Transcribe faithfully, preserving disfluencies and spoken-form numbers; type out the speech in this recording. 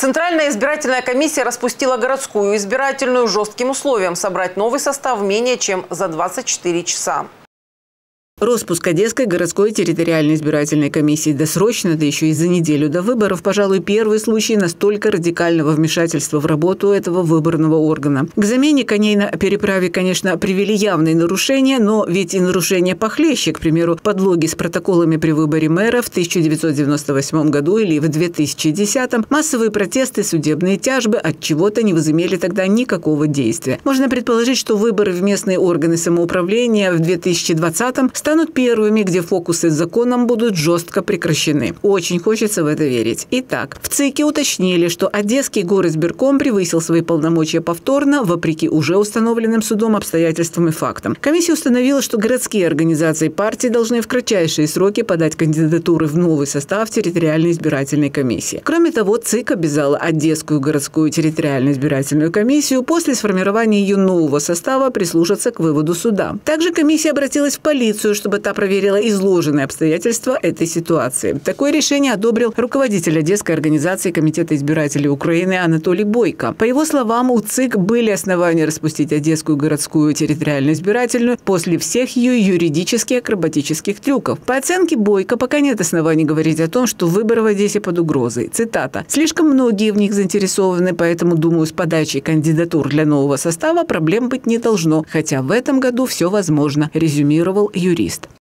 Центральная избирательная комиссия распустила городскую избирательную жестким условием собрать новый состав менее чем за двадцать четыре часа. Роспуск Одесской городской территориальной избирательной комиссии досрочно, да еще и за неделю до выборов, пожалуй, первый случай настолько радикального вмешательства в работу этого выборного органа. К замене коней на переправе, конечно, привели явные нарушения, но ведь и нарушения похлеще, к примеру, подлоги с протоколами при выборе мэра в тысяча девятьсот девяносто восьмом году или в две тысячи десятом, массовые протесты, судебные тяжбы от чего-то не возымели тогда никакого действия. Можно предположить, что выборы в местные органы самоуправления в две тысячи двадцатом станут первыми, где фокусы с законом будут жестко прекращены. Очень хочется в это верить. Итак, в ЦИКе уточнили, что Одесский горизбирком превысил свои полномочия повторно, вопреки уже установленным судом обстоятельствам и фактам. Комиссия установила, что городские организации партии должны в кратчайшие сроки подать кандидатуры в новый состав территориальной избирательной комиссии. Кроме того, ЦИК обязала Одесскую городскую территориальную избирательную комиссию после сформирования ее нового состава прислушаться к выводу суда. Также комиссия обратилась в полицию, чтобы та проверила изложенные обстоятельства этой ситуации. Такое решение одобрил руководитель Одесской организации Комитета избирателей Украины Анатолий Бойко. По его словам, у ЦИК были основания распустить Одесскую городскую территориальную избирательную после всех ее юридически акробатических трюков. По оценке Бойко, пока нет оснований говорить о том, что выборы в Одессе под угрозой. Цитата. «Слишком многие в них заинтересованы, поэтому, думаю, с подачей кандидатур для нового состава проблем быть не должно, хотя в этом году все возможно», резюмировал юрист.